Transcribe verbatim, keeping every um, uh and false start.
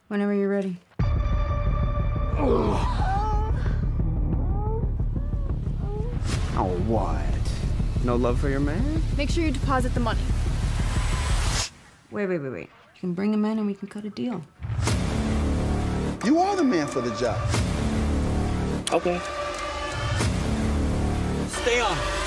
Whenever you're ready. Oh, oh what? No love for your man? Make sure you deposit the money. Wait, wait, wait, wait. You can bring him in and we can cut a deal. You are the man for the job. Okay. Stay on.